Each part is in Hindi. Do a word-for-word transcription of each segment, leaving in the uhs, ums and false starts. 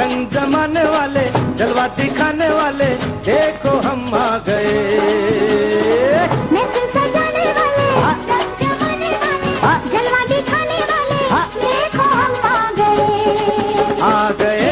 रंग जमाने वाले, जलवा दिखाने वाले, देखो हम आ गए। महफिल सजाने वाले, रंग जमाने वाले, जलवा दिखाने वाले, देखो हम आ गए। आ गए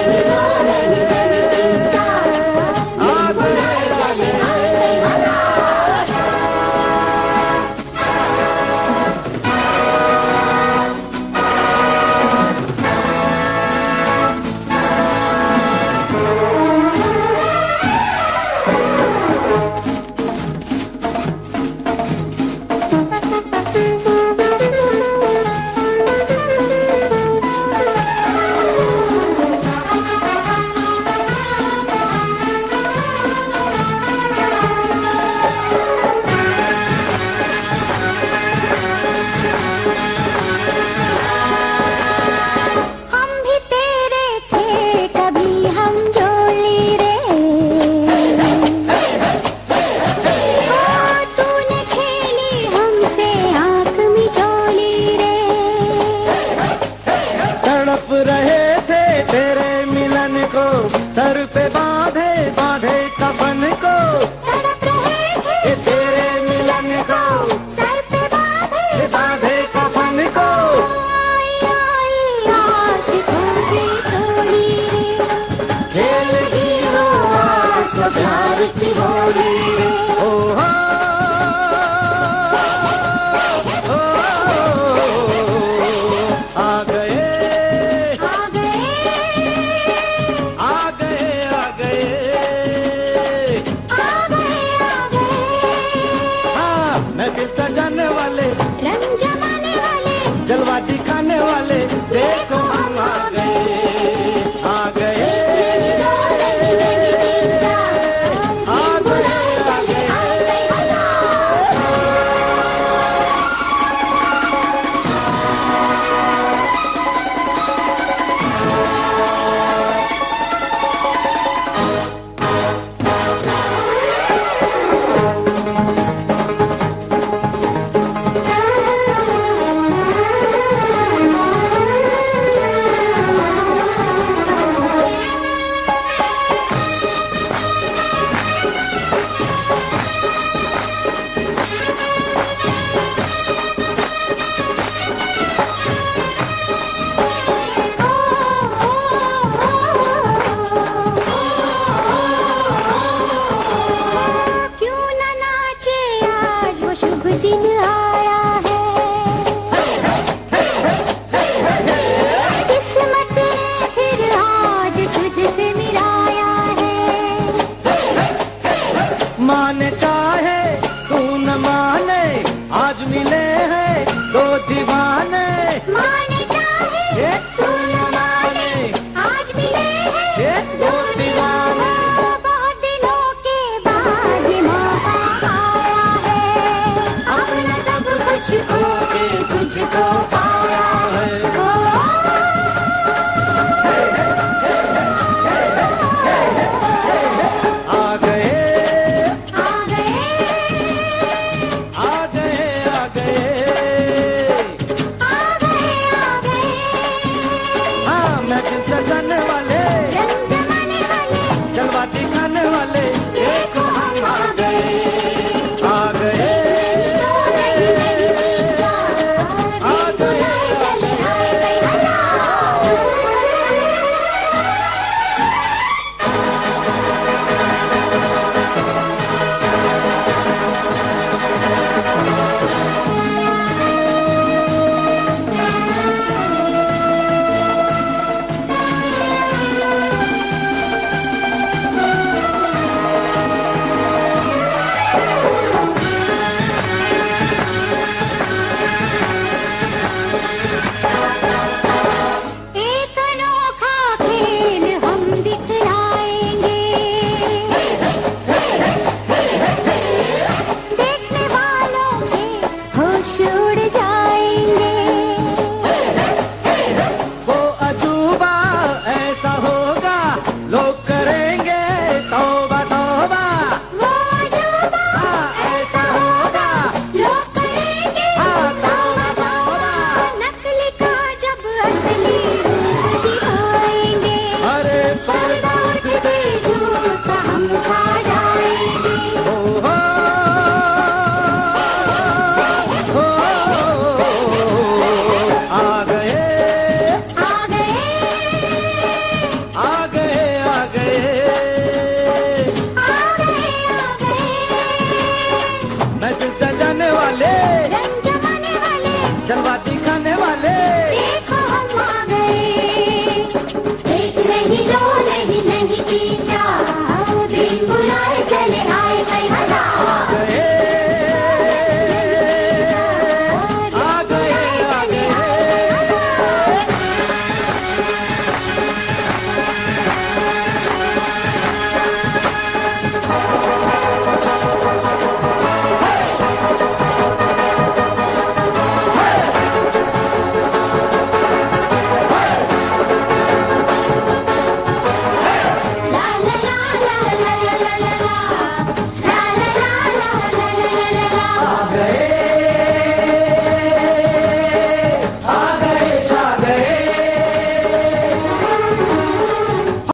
रहे थे तेरे मिलन को, सर पे बांधे बांधे कफन को। तड़प रहे थे तेरे मिलन को, सर पे बांधे बांधे कफन को। आई आई आशिकों की टोली रे, खेल की हो आज प्यार की होली रे। ओ हो आ गए सजाने वाले, रंग जमाने वाले, जलवा दिखाने वाले, देखो हम आ गए। आ गए शुभ दिन आया है, किस्मत ने फिर आज तुझसे मिलाया है। माने चाहे तू न माने, आज मिले हैं दो दीवाने। माने चाहे तू न माने, आज मिले हैं दो दीवाने। बहुत दिनों के बाद मौका आया है, अपना सब कुछ खो के तुझको पाया है। आ गए आ गए आ गए आ गए आ गए आ गए। हाँ महफिल सजाने वाले, रंग जमाने वाले, जलवा दिखाने वाले, देखो हम आ गए। आ गए आ गए। जलवा दिखा